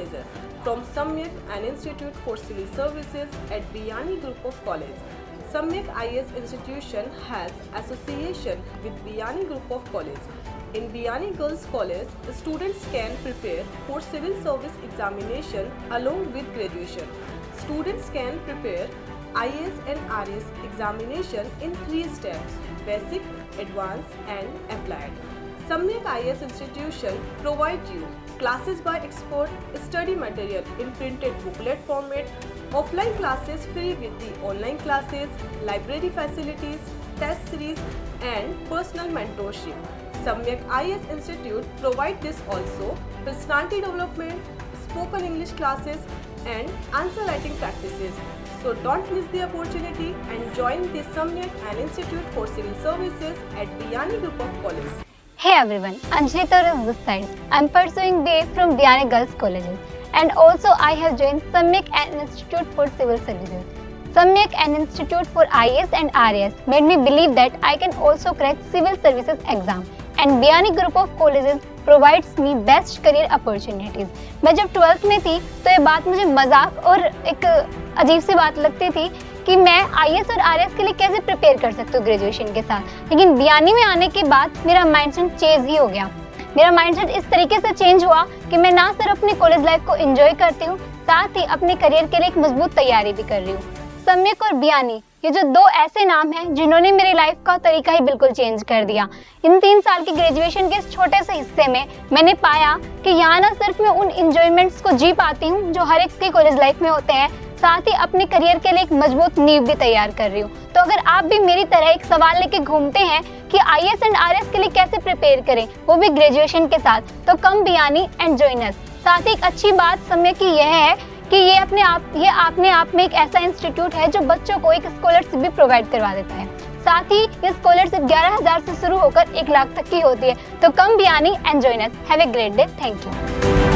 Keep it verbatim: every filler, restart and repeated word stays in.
Manager from Samyak, an institute for civil services at Biyani Group of College. Samyak I A S institution has association with Biyani Group of College. In Biyani Girls College, the students can prepare for civil service examination along with graduation. Students can prepare I A S and R A S examination in three steps: basic, advanced and applied. Samyak I A S institution provides you classes by expert, study material in printed booklet format, offline classes free with the online classes, library facilities, test series and personal mentorship. Samyak I A S institute provides this also: personality development, spoken English classes and answer writing practices. So don't miss the opportunity and join the Samyak, an institute for civil services at Biyani Group of College. Hey everyone, Anjali Taur is this side. I am pursuing B A from Biyani Girls Colleges, and also I have joined Samyak, an institute for civil services. Samyak, an institute for I A S and R A S made me believe that I can also crack civil services exam, and Biyani Group of Colleges provides me best career opportunities. मैं जब twelfth में थी तो ये बात मुझे मजाक और एक अजीब सी बात लगती थी कि मैं आई ए एस और आर ए एस के लिए कैसे प्रिपेयर कर सकती हूँ ग्रेजुएशन के साथ। लेकिन बियानी में आने के बाद मेरा माइंडसेट चेंज ही हो गया। मेरा माइंडसेट इस तरीके से चेंज हुआ कि मैं ना सिर्फ अपनी कॉलेज लाइफ को एंजॉय करती हूँ, साथ ही अपने करियर के लिए एक मजबूत तैयारी भी कर रही हूँ। सम्यक और बियानी, ये जो दो ऐसे नाम हैं जिन्होंने मेरी लाइफ का तरीका ही बिल्कुल चेंज कर दिया। इन तीन साल की ग्रेजुएशन के इस छोटे से हिस्से में मैंने पाया कि यहाँ ना सिर्फ मैं उन इंजॉयमेंट्स को जी पाती हूँ जो हर एक की कॉलेज लाइफ में होते हैं, साथ ही अपने करियर के लिए एक मजबूत नींव भी तैयार कर रही हूँ। तो अगर आप भी मेरी तरह एक सवाल लेके घूमते हैं कि I A S and R A S के लिए कैसे प्रिपेयर करें, वो भी ग्रेजुएशन के साथ, तो come Biyani and join us. साथ ही एक अच्छी बात सम्यक की यह है कि ये अपने आप ये अपने आप में एक ऐसा इंस्टीट्यूट है जो बच्चों को एक स्कॉलरशिप भी प्रोवाइड करवा देता है। साथ ही ये स्कॉलरशिप ग्यारह हजार से शुरू होकर एक लाख तक की होती है। तो come Biyani and join us. Have a great day. Thank you.